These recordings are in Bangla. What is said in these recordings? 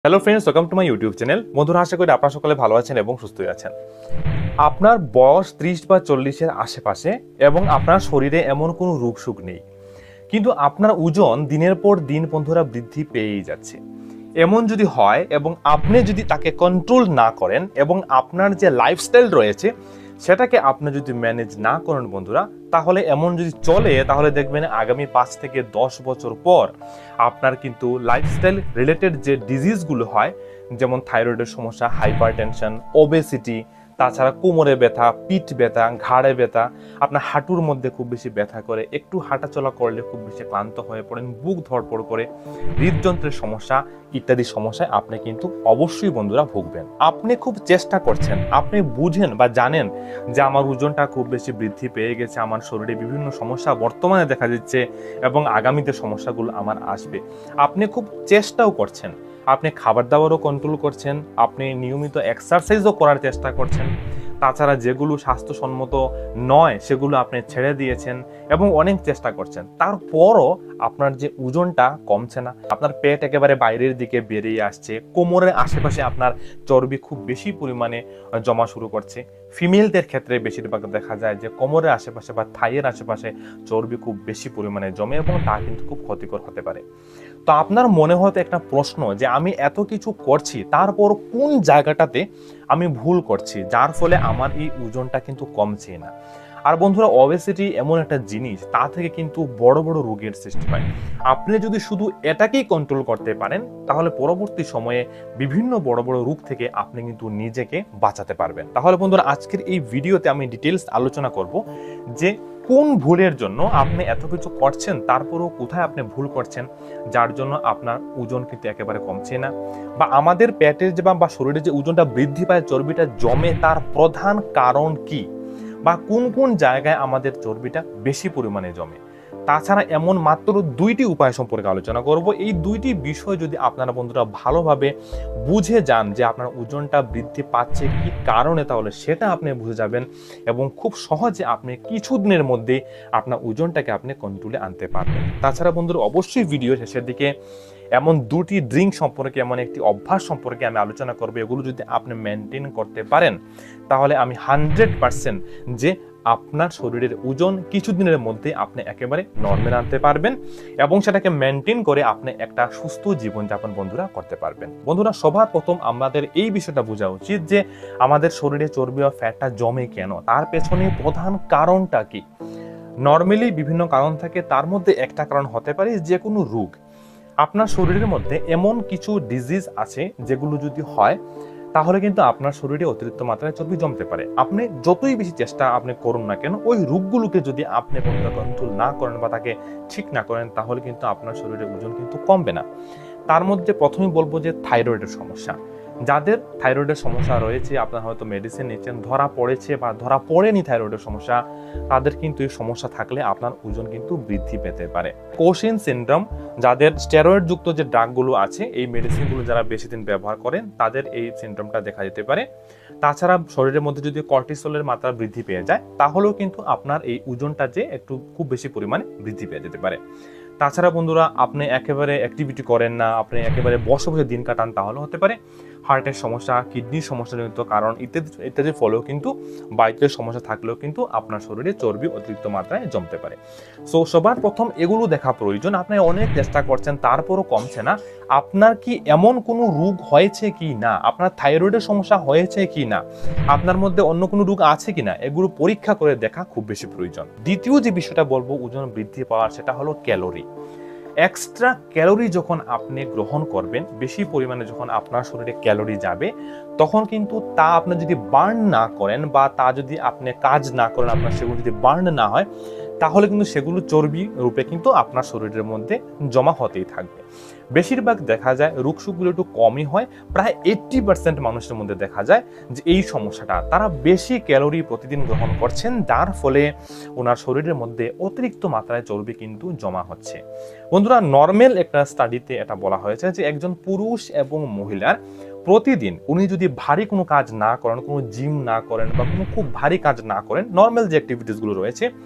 Hello friends, welcome to my YouTube channel. বন্ধুরা, আশা করি আপনারা সকলে ভালো আছেন এবং সুস্থই আছেন। আপনার বয়স 30 বা 40-এর আশেপাশে এবং আপনার শরীরে এমন কোনো রোগ সুখ নেই, কিন্তু আপনার ওজন দিনের পর দিন বন্ধুরা বৃদ্ধি পেয়েই যাচ্ছে। এমন যদি হয় এবং আপনি যদি তাকে কন্ট্রোল না করেন এবং আপনার যে লাইফস্টাইল রয়েছে সেটাকে আপনি যদি ম্যানেজ না করেন বন্ধুরা, তাহলে এমন যদি চলে তাহলে দেখবেন আগামী 5 থেকে 10 বছর পর আপনার কিন্তু লাইফস্টাইল রিলেটেড যে ডিজিজগুলো হয়, যেমন থাইরয়েডের সমস্যা, হাইপারটেনশন, ওবেসিটি, তাছাড়া কোমরে ব্যথা, পিঠ ব্যথা, ঘাড়ে ব্যথা, আপনার হাঁটুর মধ্যে খুব বেশি ব্যথা করে, একটু হাঁটাচলা করলে খুব বেশি ক্লান্ত হয়ে পড়েন, বুক ধড়পড় করে, হৃদযন্ত্রের সমস্যা ইত্যাদি সমস্যায় আপনি কিন্তু অবশ্যই বন্ধুরা ভুগবেন। আপনি খুব চেষ্টা করছেন, আপনি বুঝেন বা জানেন যে আমার ওজনটা খুব বেশি বৃদ্ধি পেয়ে গেছে, আমার শরীরে বিভিন্ন সমস্যা বর্তমানে দেখা দিচ্ছে এবং আগামীতে সমস্যাগুলো আমার আসবে। আপনি খুব চেষ্টাও করছেন, আপনি খাবার দাবারও কন্ট্রোল করছেন, আপনি নিয়মিত এক্সারসাইজও করার চেষ্টা করছেন, তাছাড়া যেগুলো স্বাস্থ্যসম্মত নয় সেগুলো আপনি ছেড়ে দিয়েছেন এবং অনেক চেষ্টা করছেন। তারপরও আপনার যে ওজনটা কমছে না, আপনার পেট একেবারে বাইরের দিকে বেরিয়ে আসছে, কোমরের আশেপাশে আপনার চর্বি খুব বেশি পরিমাণে জমা শুরু করছে। ফিমেলদের ক্ষেত্রে বেশিরভাগ দেখা যায় যে কোমরের আশেপাশে বা থাইয়ের আশেপাশে চর্বি খুব বেশি পরিমাণে জমে এবং তা কিন্তু খুব ক্ষতিকর হতে পারে। তো আপনার মনে হয়তো একটা প্রশ্ন যে আমি এত কিছু করছি, তারপর কোন জায়গাটাতে আমি ভুল করছি যার ফলে আমার এই ওজনটা কিন্তু কমছে না। আর বন্ধুরা, ওবেসিটি এমন একটা জিনিস, তা থেকে কিন্তু বড় বড় রোগের সৃষ্টি হয়। আপনি যদি শুধু এটাকেই কন্ট্রোল করতে পারেন তাহলে পরবর্তী সময়ে বিভিন্ন বড় বড় রোগ থেকে আপনি কিন্তু নিজেকে বাঁচাতে পারবেন। তাহলে বন্ধুরা, আজকের এই ভিডিওতে আমি ডিটেলস আলোচনা করব যে কোন ভুলের জন্য আপনি এত কিছু করছেন তারপরও কোথায় আপনি ভুল করছেন যার জন্য আপনার ওজন কিন্তু একেবারে কমছে না, বা আমাদের পেটের যে বা শরীরে যে ওজনটা বৃদ্ধি পায়, চর্বিটা জমে, তার প্রধান কারণ কি, বা কোন কোন জায়গায় আমাদের চর্বিটা বেশি পরিমাণে জমে। তাছাড়া এমন মাত্র 2টি উপায় সম্পর্কে আলোচনা করব। এই 2টি বিষয় যদি আপনারা বন্ধুরা ভালোভাবে বুঝে যান যে আপনার ওজনটা বৃদ্ধি পাচ্ছে কি কারণে, তাহলে সেটা আপনি বুঝে যাবেন এবং খুব সহজে আপনি কিছুদিনের মধ্যে আপনার ওজনটাকে আপনি কন্ট্রোলে আনতে পারবেন। তাছাড়া বন্ধুরা, অবশ্যই ভিডিও শেষের দিকে এমন 2টি ড্রিঙ্ক সম্পর্কে, এমন একটি অভ্যাস সম্পর্কে আমি আলোচনা করব। এগুলো যদি আপনি মেনটেন করতে পারেন তাহলে আমি 100% যে আপনার শরীরের ওজন কিছুদিনের মধ্যে আপনি একেবারে নর্মাল আনতে পারবেন এবং সেটাকে মেনটেন করে আপনি একটা সুস্থ জীবনযাপন বন্ধুরা করতে পারবেন। বন্ধুরা, সবার প্রথম আমাদের এই বিষয়টা বোঝা উচিত যে আমাদের শরীরে চর্বি বা ফ্যাটটা জমে কেন, তার পেছনে প্রধান কারণটা কি। নর্মালি বিভিন্ন কারণ থাকে, তার মধ্যে একটা কারণ হতে পারে যে কোনো রোগ। আপনার শরীরের মধ্যে এমন কিছু ডিজিজ আছে যেগুলো যদি হয় তাহলে কিন্তু আপনার শরীরে অতিরিক্ত মাত্রায় চর্বি জমতে পারে। আপনি যতই বেশি চেষ্টা আপনি করুন না কেন, ওই রোগগুলোকে যদি আপনি কন্ট্রোল না করেন বা তাকে ঠিক না করেন তাহলে কিন্তু আপনার শরীরের ওজন কিন্তু কমবে না। তার মধ্যে প্রথমেই বলবো যে থাইরয়েডের সমস্যা। যাদের থাইরয়েডের সমস্যা রয়েছে, আপনার হয়তো মেডিসিন নিচ্ছেন, ধরা পড়েছে বা ধরা পড়েনি থাইরয়েডের সমস্যা, তাদের কিন্তু এই সমস্যা থাকলে আপনার ওজন কিন্তু বৃদ্ধি পেতে পারে। কোশিন সিনড্রোম, যাদের স্টেরয়েড যুক্ত যে ড্রাগগুলো আছে, এই মেডিসিনগুলো যারা বেশি দিন ব্যবহার করেন তাদের এই সিনড্রোমটা দেখা যেতে পারে। তাছাড়া শরীরের মধ্যে যদি কর্টিসলের মাত্রা বৃদ্ধি পেয়ে যায় তাহলেও কিন্তু আপনার এই ওজনটা যে একটু খুব বেশি পরিমাণে বৃদ্ধি পেয়ে যেতে পারে। তাছাড়া বন্ধুরা, আপনি একেবারে অ্যাক্টিভিটি করেন না, আপনি একেবারে বসে বসে দিন কাটান, তাহলে হতে পারে হার্টের সমস্যা, কিডনির সমস্যাজনিত কারণ ইত্যাদির ফলেও কিন্তু বাইকের সমস্যা থাকলেও কিন্তু আপনার শরীরে চর্বি অতিরিক্ত মাত্রায় জমতে পারে। সো সবার প্রথম এগুলো দেখা প্রয়োজন। আপনি অনেক চেষ্টা করছেন তারপরও কমছে না, আপনার কি এমন কোনো রোগ হয়েছে কি না, আপনার থাইরয়েডের সমস্যা হয়েছে কি না, আপনার মধ্যে অন্য কোনো রোগ আছে কি না, এগুলো পরীক্ষা করে দেখা খুব বেশি প্রয়োজন। দ্বিতীয় যে বিষয়টা বলবো ওজন বৃদ্ধি পাওয়ার, সেটা হলো ক্যালোরি। এক্সট্রা ক্যালোরি যখন আপনি গ্রহণ করবেন, বেশি পরিমাণে যখন আপনার শরীরে ক্যালোরি যাবে, তখন কিন্তু তা আপনি যদি বার্ন না করেন বা তা যদি আপনি কাজ না করেন, আপনার সেগুলো যদি বার্ন না হয়, তাহলে কিন্তু সেগুলো চর্বি রূপে কিন্তু আপনার শরীরের মধ্যে জমা হতেই থাকবে। বেশিরভাগ দেখা যায় রোগসুখগুলো একটু কমই হয়, প্রায় 80% মানুষের মধ্যে দেখা যায় যে এই সমস্যাটা, তারা বেশি ক্যালোরি প্রতিদিন গ্রহণ করছেন, যার ফলে ওনার শরীরের মধ্যে অতিরিক্ত মাত্রায় চর্বি কিন্তু জমা হচ্ছে। বন্ধুরা, নর্মাল একটা স্টাডিতে এটা বলা হয়েছে যে একজন পুরুষ এবং মহিলার প্রতিদিন উনি যদি ভারী কোনো কাজ না করেন, কোনো জিম না করেন বা কোনো খুব ভারী কাজ না করেন, নর্মাল যে অ্যাক্টিভিটিসগুলো রয়েছে,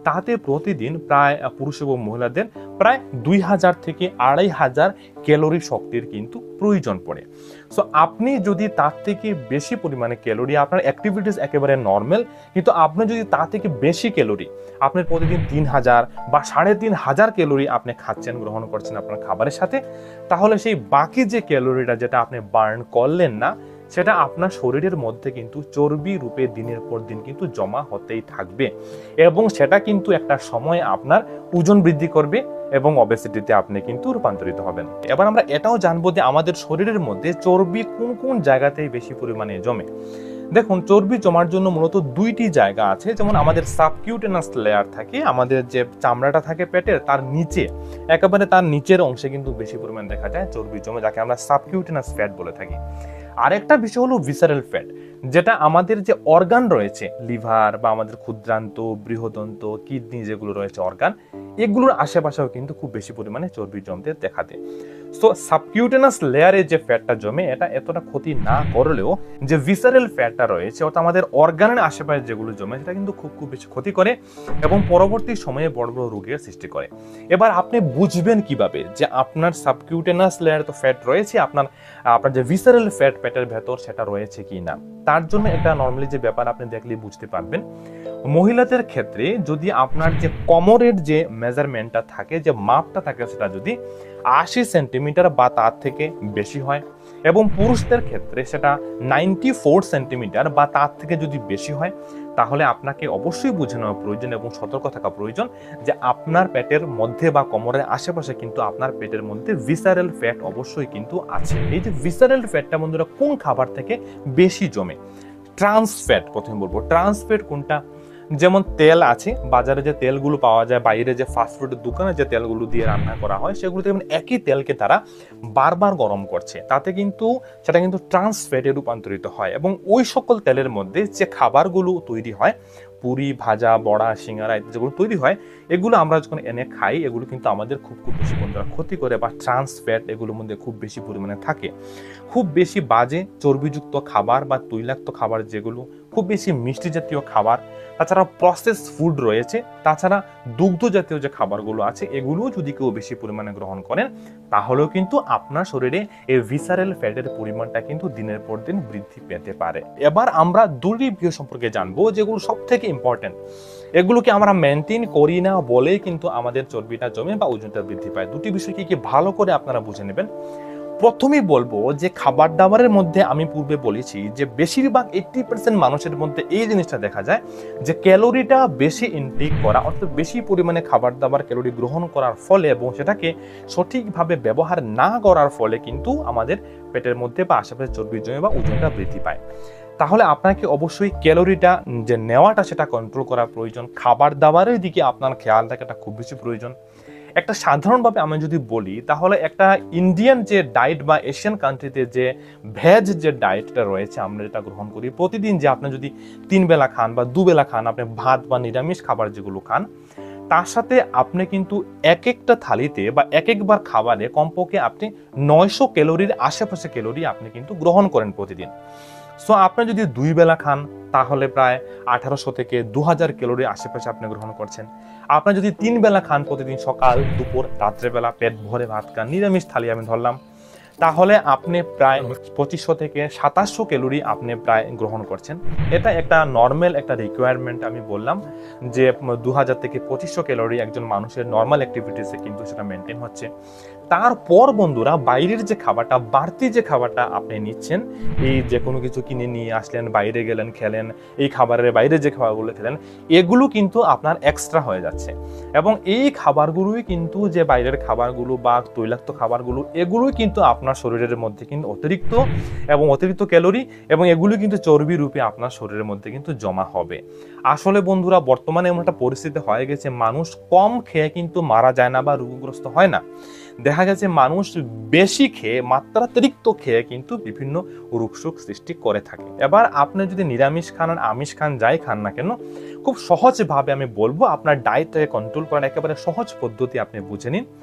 তাতে প্রতিদিন প্রায় পুরুষ এবং মহিলাদের প্রায় 2000 থেকে 2500 ক্যালোরি শক্তির কিন্তু প্রয়োজন পড়ে। সো আপনি যদি তার থেকে বেশি পরিমাণে ক্যালোরি, আপনার অ্যাক্টিভিটিস একেবারে নর্মাল, কিন্তু আপনি যদি তার থেকে বেশি ক্যালোরি, আপনি প্রতিদিন 3000 বা 3500 ক্যালোরি আপনি খাচ্ছেন, গ্রহণ করছেন আপনার খাবারের সাথে, তাহলে সেই বাকি যে ক্যালোরিটা যেটা আপনি বার্ন করলেন না, সেটা আপনার শরীরের মধ্যে কিন্তু চর্বি রূপে দিনের পর দিন কিন্তু জমা হতেই থাকবে এবং সেটা কিন্তু একটা সময় আপনার ওজন বৃদ্ধি করবে এবং ওবেসিটিতে আপনি কিন্তু রূপান্তরিত হবেন। এবার আমরা এটাও জানবো যে আমাদের শরীরের মধ্যে চর্বি কোন কোন জায়গাতে বেশি পরিমাণে জমে। দেখুন, চর্বি জমার জন্য মূলত দুইটি জায়গা আছে। যেমন আমাদের সাবকিউটেনাস লেয়ার থাকে, আমাদের যে চামড়াটা থাকে পেটের, তার নিচে, একেবারে তার নিচের অংশে কিন্তু বেশি পরিমাণে দেখা যায় চর্বি জমে, যাকে আমরা সাবকিউটেনাস ফ্যাট বলে থাকি। আরেকটা বিষয় হলো ভিসারাল ফ্যাট, যেটা আমাদের যে অর্গান রয়েছে, লিভার বা আমাদের ক্ষুদ্রান্ত, বৃহদন্ত, কিডনি যেগুলো রয়েছে অর্গান, এগুলোর আশেপাশেও কিন্তু খুব বেশি পরিমাণে চর্বি জমতে দেখা দেয়। সো সাবকিউটেনাস লেয়ারে যে ফ্যাটটা জমে, এটা এতটা ক্ষতি না করলেও যে ভিসারাল ফ্যাটটা রয়েছে, অর্থাৎ আমাদের অর্গানের আশেপাশে যেগুলো জমে, সেটা কিন্তু খুব বেশি ক্ষতি করে এবং পরবর্তী সময়ে বড় বড় রোগের সৃষ্টি করে। এবার আপনি বুঝবেন কিভাবে যে আপনার সাবকিউটেনাস লেয়ারে তো ফ্যাট রয়েছে, আপনার যে ভিসারাল ফ্যাট পেটের ভেতর সেটা রয়েছে কি না। তার জন্য একটা নর্মালি যে ব্যাপার আপনি দেখলেই বুঝতে পারবেন, মহিলাদের ক্ষেত্রে যদি আপনার যে কোমরের যে মেজারমেন্টটা থাকে, যে মাপটা থাকে, সেটা যদি 80 সেন্টিমিটার বা তার থেকে বেশি হয় এবং পুরুষদের ক্ষেত্রে সেটা 94 সেন্টিমিটার বা তার থেকে যদি বেশি হয়, তাহলে আপনাকে অবশ্যই বুঝে নেওয়া প্রয়োজন এবং সতর্ক থাকা প্রয়োজন যে আপনার পেটের মধ্যে বা কোমরের আশেপাশে কিন্তু আপনার পেটের মধ্যে ভিসারাল ফ্যাট অবশ্যই কিন্তু আছে। এই যে ভিসারাল ফ্যাটটা বন্ধুরা কোন খাবার থেকে বেশি জমে? Trans fat. প্রথমে বলবো ট্রান্স ফ্যাট কোনটা। যেমন তেল আছে, বাজারে যে তেলগুলো পাওয়া যায়, বাইরে যে ফাস্টফুডের দোকানে যে তেলগুলো দিয়ে রান্না করা হয়, সেগুলো যেমন একই তেলকে তারা বারবার গরম করছে, তাতে কিন্তু সেটা কিন্তু ট্রান্স ফ্যাটে রূপান্তরিত হয়। এবং ওই সকল তেলের মধ্যে যে খাবারগুলো তৈরি হয়, পুরি, ভাজা, বড়া, সিঙ্গারা যেগুলো তৈরি হয়, এগুলো আমরা যখন এনে খাই, এগুলো কিন্তু আমাদের খুব বেশি বন্ধুরা ক্ষতি করে, বা ট্রান্স ফ্যাট এগুলোর মধ্যে খুব বেশি পরিমাণে থাকে। খুব বেশি বাজে চর্বিযুক্ত খাবার বা তৈলাক্ত খাবার, যেগুলো খুব বেশি মিষ্টি জাতীয় খাবার, তাছাড়া প্রসেস ফুড রয়েছে, তাছাড়া দুগ্ধ জাতীয় যে খাবারগুলো আছে, এগুলো যদি কেউ বেশি পরিমাণে গ্রহণ করেন, তাহলেও কিন্তু আপনার শরীরে এই ভিসারাল ফ্যাটের পরিমাণটা কিন্তু দিনের পর দিন বৃদ্ধি পেতে পারে। এবার আমরা দুটি বিষয় সম্পর্কে জানবো যেগুলো সব থেকে ইম্পর্টেন্ট। এগুলোকে আমরা মেনটেন করি না বলেই কিন্তু আমাদের চর্বিটা জমে বা ওজনটা বৃদ্ধি পায়। দুটি বিষয় কি ভালো করে আপনারা বুঝে নেবেন। প্রথমেই বলবো যে খাবার দাবারের মধ্যে আমি পূর্বে বলেছি যে বেশিরভাগ 80% মানুষের মধ্যে এই জিনিসটা দেখা যায় যে ক্যালোরিটা বেশি ইনটেক করা, অর্থাৎ বেশি পরিমাণে খাবার দাবার ক্যালোরি গ্রহণ করার ফলে এবং সেটাকে সঠিকভাবে ব্যবহার না করার ফলে কিন্তু আমাদের পেটের মধ্যে বা আশেপাশে চর্বি জমে বা ওজনটা বৃদ্ধি পায়। তাহলে আপনাকে অবশ্যই ক্যালোরিটা যে নেওয়াটা সেটা কন্ট্রোল করা প্রয়োজন। খাবার দাবারের দিকে আপনার খেয়াল রাখাটা খুব বেশি প্রয়োজন। একটা সাধারণভাবে আমি যদি বলি, তাহলে একটা ইন্ডিয়ান যে ডায়েট বা এশিয়ান কান্ট্রিতে যে ভেজ যে ডায়েটটা রয়েছে, আমরা যেটা গ্রহণ করি প্রতিদিন, যে আপনি যদি 3 বেলা খান বা 2 বেলা খান, আপনি ভাত বা নিরামিষ খাবার যেগুলো খান, তার সাথে আপনি কিন্তু এক একটা থালিতে বা একবার খাবারে কমপক্ষে আপনি 900 ক্যালোরির আশেপাশে ক্যালোরি আপনি কিন্তু গ্রহণ করেন প্রতিদিন। সো আপনি যদি 2 বেলা খান, তাহলে প্রায় 1800 থেকে 2000 ক্যালোরির আশেপাশে আপনি গ্রহণ করছেন। আপনি যদি 3 বেলা খান, প্রতিদিন সকাল, দুপুর, রাত্রেবেলা পেট ভরে ভাত খান, নিরামিষ থালি আমি ধরলাম, তাহলে আপনি প্রায় 2500 থেকে 2700 ক্যালোরি আপনি প্রায় গ্রহণ করছেন। এটা একটা নর্মাল একটা রিকোয়ারমেন্ট। আমি বললাম যে 2000 থেকে 2500 ক্যালোরি একজন মানুষের নর্মাল অ্যাক্টিভিটিসে কিন্তু সেটা মেনটেন হচ্ছে। তারপর বন্ধুরা বাইরের যে খাবারটা, বাড়তি যে খাবারটা আপনি নিচ্ছেন, এই যে কোনো কিছু কিনে নিয়ে আসলেন, বাইরে গেলেন, খেলেন, এই খাবারের বাইরে যে খাবারগুলো খেলেন, এগুলো কিন্তু আপনার এক্সট্রা হয়ে যাচ্ছে। এবং এই খাবারগুলোই কিন্তু, যে বাইরের খাবারগুলো বা তৈলাক্ত খাবারগুলো, এগুলোই কিন্তু আপনার শরীরের মধ্যে কিন্তু অতিরিক্ত ক্যালোরি, এবং এগুলো কিন্তু চর্বি রূপে আপনার শরীরের মধ্যে কিন্তু জমা হবে। আসলে বন্ধুরা বর্তমানে এমন একটা পরিস্থিতি হয়ে গেছে, মানুষ কম খেয়ে কিন্তু মারা যায় না বা রোগগ্রস্ত হয় না। দেখা গেছে মানুষ বেশি খেয়ে, মাত্রাতিরিক্ত খেয়ে কিন্তু বিভিন্ন রোগশোক সৃষ্টি করে থাকে। এবার আপনি যদি নিরামিষ খান আর আমিষ খান, যাই খান না কেন, খুব সহজভাবে আমি বলবো আপনার ডায়েটটাকে কন্ট্রোল করার একেবারে সহজ পদ্ধতি আপনি বুঝে নিন।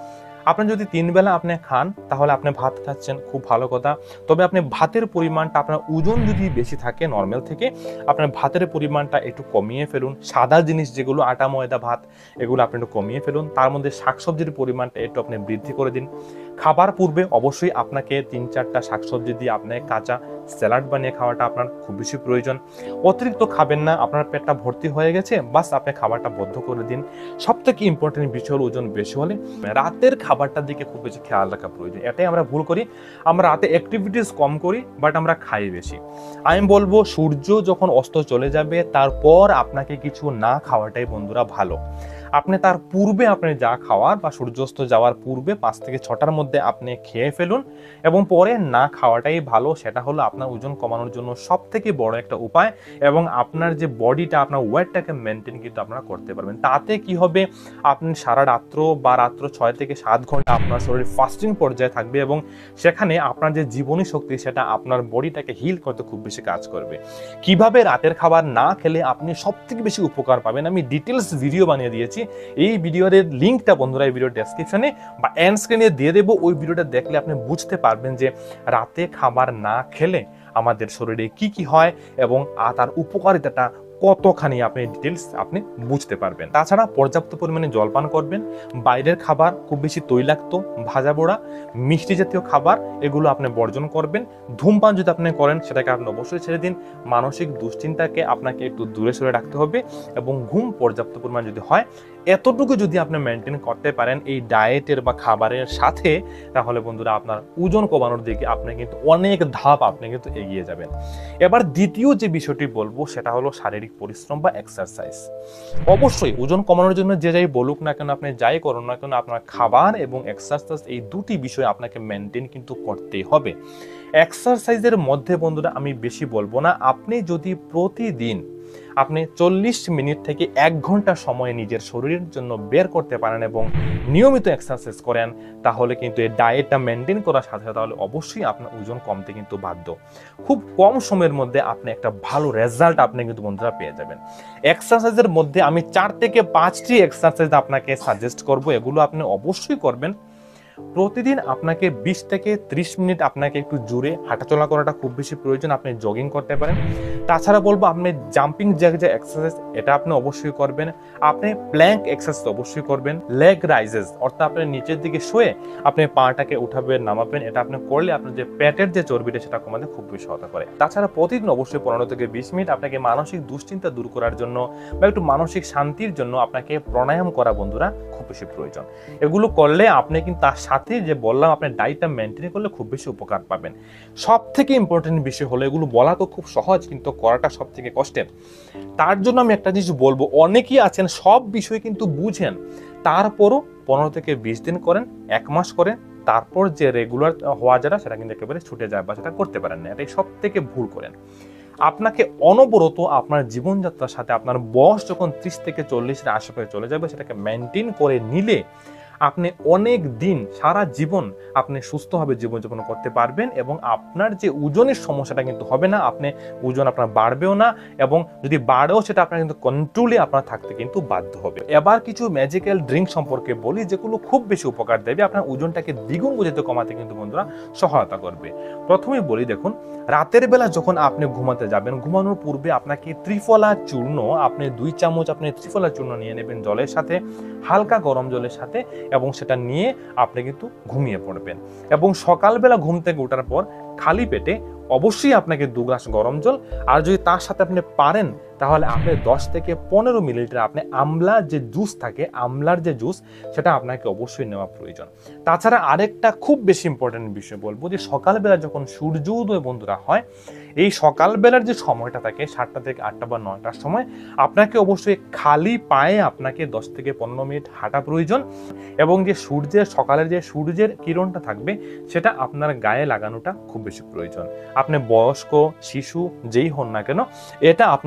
আপনি যদি 3 বেলা আপনি খান তাহলে আপনি ভাত খাচ্ছেন, খুব ভালো কথা। তবে আপনি ভাতের পরিমাণটা, আপনার ওজন যদি বেশি থাকে নর্মাল থেকে, আপনার ভাতের পরিমাণটা একটু কমিয়ে ফেলুন। সাদা জিনিস যেগুলো আটা ময়দা ভাত, এগুলো আপনি একটু কমিয়ে ফেলুন। তার মধ্যে শাকসবজির পরিমাণটা একটু আপনি বৃদ্ধি করে দিন। খাবার পূর্বে অবশ্যই আপনাকে 3-4টা শাকসবজি দিয়ে আপনি কাঁচা স্যালাড বানিয়ে খাওয়াটা আপনার খুব বেশি প্রয়োজন। অতিরিক্ত খাবেন না, আপনার পেটটা ভর্তি হয়ে গেছে, বাস আপনি খাবারটা বন্ধ করে দিন। সব থেকে ইম্পর্টেন্ট বিষয় হলো ওজন বেশি হলে রাতের খাবারটার দিকে খুব বেশি খেয়াল রাখা প্রয়োজন। এটাই আমরা ভুল করি, আমরা রাতে অ্যাক্টিভিটিস কম করি বাট আমরা খাই বেশি। আমি বলবো সূর্য যখন অস্ত চলে যাবে তারপর আপনাকে কিছু না খাওয়াটাই বন্ধুরা ভালো। আপনি তার পূর্বে আপনি যা খাওয়ার বা সূর্যাস্ত যাওয়ার পূর্বে 5 থেকে 6টার মধ্যে আপনি খেয়ে ফেলুন এবং পরে না খাওয়াটাই ভালো। সেটা হলো আপনার ওজন কমানোর জন্য সব থেকে বড় একটা উপায় এবং আপনার যে বডিটা, আপনার ওয়েটটাকে মেনটেন কিন্তু আপনারা করতে পারবেন। তাতে কি হবে, আপনি সারা রাত্র বা রাত্র 6 থেকে 7 ঘন্টা আপনার শরীর ফাস্টিং পর্যায়ে থাকবে এবং সেখানে আপনার যে জীবনী শক্তি সেটা আপনার বডিটাকে হিল করতে খুব বেশি কাজ করবে। কিভাবে রাতের খাবার না খেলে আপনি সব থেকে বেশি উপকার পাবেন আমি ডিটেলস ভিডিও বানিয়ে দিয়েছি। এই ভিডিওর লিঙ্কটা বন্ধুরা এই ভিডিওর ডেসক্রিপশনে বা এন্ড স্ক্রিনে দিয়ে দেবো। ওই ভিডিওটা দেখলে আপনি বুঝতে পারবেন যে রাতে খাবার না খেলে আমাদের শরীরে কি কি হয় এবং তার উপকারিতাটা কতখানি আপনি ডিটেলস আপনি বুঝতে পারবেন। তাছাড়া পর্যাপ্ত পরিমাণে জলপান করবেন। বাইরের খাবার, খুব বেশি তৈলাক্ত, ভাজা পোড়া, মিষ্টি জাতীয় খাবার এগুলো আপনি বর্জন করবেন। ধূমপান যদি আপনি করেন সেটাকে আপনি অবশ্যই ছেড়ে দিন। মানসিক দুশ্চিন্তাকে আপনাকে একটু দূরে সরে রাখতে হবে এবং ঘুম পর্যাপ্ত পরিমাণ যদি হয়, এতটুকু যদি আপনি মেনটেন করতে পারেন এই ডায়েটের বা খাবারের সাথে, তাহলে বন্ধুরা আপনার ওজন কমানোর দিকে আপনি কিন্তু অনেক ধাপ আপনি কিন্তু এগিয়ে যাবেন। এবার দ্বিতীয় যে বিষয়টি বলবো সেটা হলো শারীরিক পরিশ্রম বা এক্সারসাইজ। অবশ্যই ওজন কমানোর জন্য যে যাই বলুক না কেন, আপনি যাই করুন না কেন, আপনার খাবার এবং এক্সারসাইজ এই দুটি বিষয় আপনাকে মেনটেন কিন্তু করতেই হবে। এক্সারসাইজের মধ্যে বন্ধুরা আমি বেশি বলবো না, আপনি যদি প্রতিদিন আপনি 40 মিনিট থেকে 1 ঘন্টা সময় নিজের শরীরের জন্য বের করতে পারেন এবং নিয়মিত এক্সারসাইজ করেন, তাহলে কিন্তু এই ডায়েটটা মেনটেন করার সাথে তাহলে অবশ্যই আপনার ওজন কমতে কিন্তু বাধ্য। খুব কম সময়ের মধ্যে আপনি একটা ভালো রেজাল্ট আপনি কিন্তু বন্ধুরা পেয়ে যাবেন। এক্সারসাইজের মধ্যে আমি 4 থেকে 5টি এক্সারসাইজ আপনাকে সাজেস্ট করব, এগুলো আপনি অবশ্যই করবেন। প্রতিদিন আপনাকে 20 থেকে 30 মিনিট আপনাকে একটু জোরে হাঁটাচলা করাটা খুব বেশি প্রয়োজন। আপনি জগিং করতে পারেন। তাছাড়া বলবো আপনি জাম্পিং জ্যাক যে এক্সারসাইজ এটা আপনি অবশ্যই করবেন। আপনি প্ল্যাঙ্ক এক্সারসাইজ অবশ্যই করবেন। লেগ রাইজেস অর্থাৎ আপনি নিচের দিকে শুয়ে আপনি পাটাকে উঠাবেন নামাবেন, এটা আপনি করলে আপনার যে পেটের যে চর্বিটা সেটা কমাতে খুব বেশি সহায়তা করে। তাছাড়া প্রতিদিন অবশ্যই 15 থেকে 20 মিনিট আপনাকে মানসিক দুশ্চিন্তা দূর করার জন্য বা একটু মানসিক শান্তির জন্য আপনাকে প্রাণায়াম করা বন্ধুরা খুব বেশি প্রয়োজন। এগুলো করলে আপনি কিন্তু তার সাথে যে বললাম আপনি ডায়েটটা মেনটেন করলে খুব বেশি উপকার পাবেন। সব থেকে ইম্পর্টেন্ট বিষয় হলো, এগুলো বলা তো খুব সহজ কিন্তু করাটা সব থেকে কষ্টের। তার জন্য আমি একটা জিনিস বলবো, অনেকেই আছেন সব বিষয় কিন্তু বুঝেন, তারপরও 15 থেকে 20 দিন করেন, 1 মাস করেন, তারপর যে রেগুলার হওয়া যারা সেটা কিন্তু একেবারে ছুটে যায় বা সেটা করতে পারেন না। এটাই সব থেকে ভুল করেন। আপনাকে অনবরত আপনার জীবনযাত্রার সাথে আপনার বয়স যখন 30 থেকে 40-এর আশেপাশে চলে যাবে সেটাকে মেনটেন করে নিলে আপনি অনেক দিন সারা জীবন আপনি সুস্থভাবে জীবনযাপন করতে পারবেন এবং আপনার যে ওজনের সমস্যাটা কিন্তু হবে না। আপনি ওজন আপনার বাড়বেও না এবং যদি বাড়েও সেটা আপনার কিন্তু কন্ট্রোলে আপনার থাকতে কিন্তু বাধ্য হবে। এবার কিছু ম্যাজিক্যাল ড্রিঙ্ক সম্পর্কে বলি যেগুলো খুব বেশি উপকার দেবে, আপনার ওজনটাকে দ্বিগুণ গতিতে কমাতে কিন্তু বন্ধুরা সহায়তা করবে। প্রথমে বলি, দেখুন, রাতের বেলা যখন আপনি ঘুমাতে যাবেন, ঘুমানোর পূর্বে আপনাকে ত্রিফলা চূর্ণ, আপনি 2 চামচ আপনি ত্রিফলা চূর্ণ নিয়ে নেবেন জলের সাথে, হালকা গরম জলের সাথে, এবং সেটা নিয়ে আপনি কিন্তু ঘুমিয়ে পড়বেন। এবং সকালবেলা ঘুম থেকে ওঠার পর খালি পেটে অবশ্যই আপনাকে 2 গ্লাস গরম জল, আর যদি তার সাথে আপনি পারেন তাহলে আপনি 10 থেকে 15 মিলিলিটার আপনি আমলার যে জুস থাকে, আমলার যে জুস, সেটা আপনাকে অবশ্যই নেওয়া প্রয়োজন। তাছাড়া আরেকটা খুব বেশি ইম্পর্টেন্ট বিষয় বলবো যে সকালবেলা যখন সূর্য উদয় বন্ধুরা হয়, এই সকালবেলার যে সময়টা থাকে 7টা থেকে 8টা বা 9টার সময়, আপনাকে অবশ্যই খালি পায়ে আপনাকে 10 থেকে 15 মিনিট হাঁটা প্রয়োজন এবং যে সূর্যের সকালের যে সূর্যের কিরণটা থাকবে সেটা আপনার গায়ে লাগানোটা খুব বেশি প্রয়োজন। আপনি বয়স্ক, শিশু যেই হন না কেন, এটা আপনারা করা খুব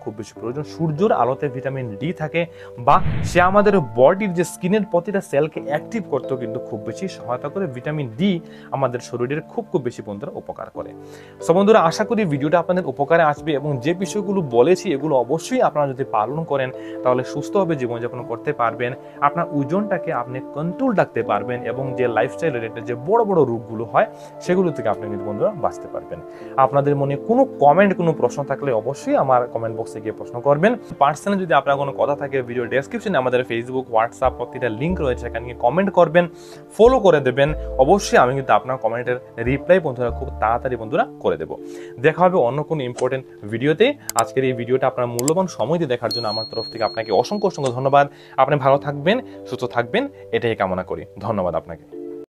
খুব বেশি প্রয়োজন। সূর্যের আলোতে ভিটামিন ডি থাকে বা সে আমাদের বডির যে স্কিনের প্রতিটা সেলকে অ্যাক্টিভ করতেও কিন্তু খুব বেশি সহায়তা করে। ভিটামিন ডি আমাদের শরীরের খুব বেশি বন্ধুরা উপকার করে। সো বন্ধুরা, আশা করি ভিডিওটা আপনাদের উপকারে আসবে এবং যে বিষয়গুলো বলেছি এগুলো অবশ্যই আপনারা যদি পালন করেন তাহলে সুস্থভাবে জীবনযাপন করতে পারবেন, আপনার ওজনটাকে আপনি কন্ট্রোল রাখতে পারবেন এবং যে লাইফস্টাইল রিলেটেড যে বড় বড় রোগগুলো হয় সেগুলো থেকে আপনি কিন্তু বন্ধুরা বাঁচতে পারবেন। আপনাদের মনে কোনো কমেন্ট, কোনো প্রশ্ন থাকলে অবশ্যই আমার কমেন্ট বক্সে গিয়ে প্রশ্ন করবেন। পার্সোনালি যদি আপনার কোনো কথা থাকে ভিডিও ডেসক্রিপশনে আমাদের ফেসবুক, হোয়াটসঅ্যাপ প্রতিটা লিঙ্ক রয়েছে, সেখানে গিয়ে কমেন্ট করবেন, ফলো করে দেবেন। অবশ্যই আমি কিন্তু আপনার কমেন্টের রিপ্লাই বন্ধুরা খুব তাড়াতাড়ি বন্ধুরা করে দেবো। দেখা হবে অন্য কোনো ইম্পর্টেন্ট ভিডিওতে। আজকের এই ভিডিওটা আপনার মূল্যবান সময় দিয়ে দেখার জন্য আমার তরফ থেকে আপনাকে অসংখ্য ধন্যবাদ। আপনি ভালো থাকবেন, সুস্থ থাকবেন, এটাই কামনা করি। ধন্যবাদ আপনাকে।